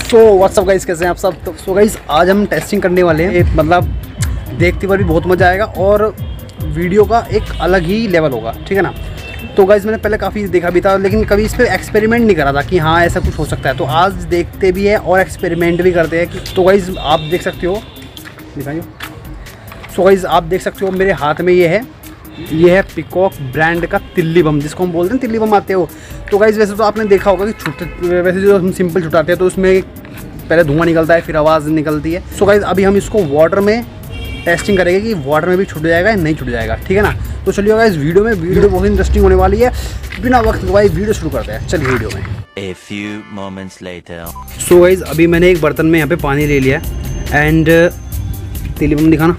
So what's up guys, कैसे हैं आप सब। तो सो गाइस आज हम टेस्टिंग करने वाले हैं। मतलब देखते हुए भी बहुत मज़ा आएगा और वीडियो का एक अलग ही लेवल होगा, ठीक है ना। तो गाइस मैंने पहले काफ़ी देखा भी था, लेकिन कभी इस पर एक्सपेरिमेंट नहीं करा था कि हाँ ऐसा कुछ हो सकता है। तो आज देखते भी हैं और एक्सपेरिमेंट भी करते हैं। तो गाइस आप देख सकते हो, दिखाइए। सो गाइस आप देख सकते हो मेरे हाथ में ये है पिकॉक ब्रांड का तिल्ली बम, जिसको हम बोलते हैं तिल्ली बम आते हो। तो गाइस वैसे तो आपने देखा होगा कि वैसे जो हम सिंपल छुटाते हैं तो उसमें पहले धुआं निकलता है, फिर आवाज़ निकलती है। सो गाइस अभी हम इसको वाटर में टेस्टिंग करेंगे कि वाटर में भी छूट जाएगा या नहीं छूट जाएगा, ठीक है ना। तो चलिए गाइस वीडियो बहुत इंटरेस्टिंग होने वाली है। बिना वक्त गवाए वीडियो शुरू करते हैं, चलिए वीडियो में। A few moments later. So guys अभी मैंने एक बर्तन में यहाँ पे पानी ले लिया एंड तिल्ली बम दिखाना।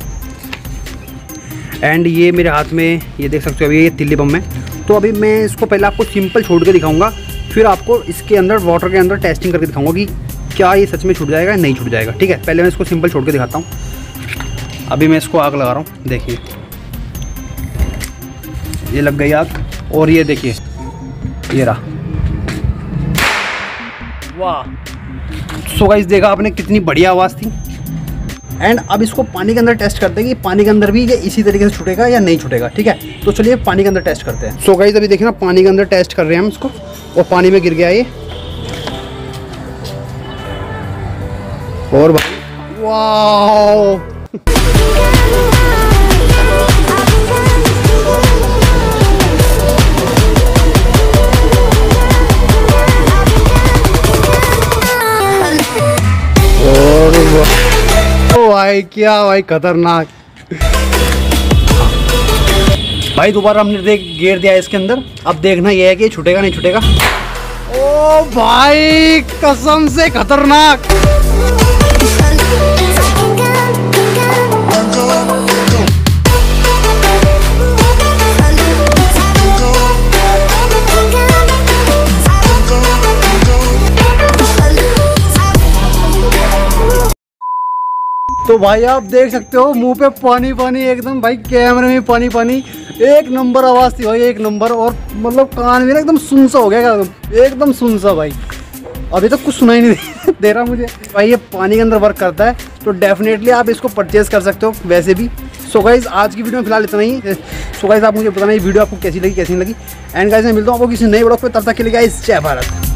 एंड ये मेरे हाथ में ये देख सकते हो अभी ये तिल्ली बम है। तो अभी मैं इसको पहले आपको सिंपल छोड़ के दिखाऊंगा, फिर आपको इसके अंदर वाटर के अंदर टेस्टिंग करके दिखाऊंगा कि क्या ये सच में छूट जाएगा या नहीं छूट जाएगा, ठीक है। पहले मैं इसको सिंपल छोड़ के दिखाता हूँ। अभी मैं इसको आग लगा रहा हूँ, देखिए ये लग गई आग। और ये देखिए ये रहा, वाह। सो गाइस देखा आपने कितनी बढ़िया आवाज़ थी। एंड अब इसको पानी के अंदर टेस्ट करते हैं कि पानी के अंदर भी ये इसी तरीके से छूटेगा या नहीं छूटेगा, ठीक है। तो चलिए पानी के अंदर टेस्ट करते हैं। सो गाइस अभी देखिए ना पानी के अंदर टेस्ट कर रहे हैं हम इसको, और पानी में गिर गया ये। और भाई वाह भाई क्या भाई खतरनाक। भाई दोबारा हमने गेर दिया इसके अंदर। अब देखना यह है कि छूटेगा नहीं छूटेगा। ओ भाई कसम से खतरनाक। तो भाई आप देख सकते हो मुंह पे पानी पानी एकदम, भाई कैमरे में पानी पानी। एक नंबर आवाज़ थी भाई, एक नंबर। और मतलब कान में एकदम सुनसा हो गया, एकदम सुनसा भाई। अभी तक कुछ सुनाई नहीं दे रहा मुझे। भाई ये पानी के अंदर वर्क करता है, तो डेफिनेटली आप इसको परचेज़ कर सकते हो वैसे भी। सो गाइस आज की वीडियो में फिलहाल इतना ही। सो गाइस आप मुझे बताना ये वीडियो आपको कैसी लगी कैसी नहीं लगी। एंड गाइस मैं मिलता हूँ आपको किसी नई वीडियो पे, तब तक के लिए गाइस जय भारत।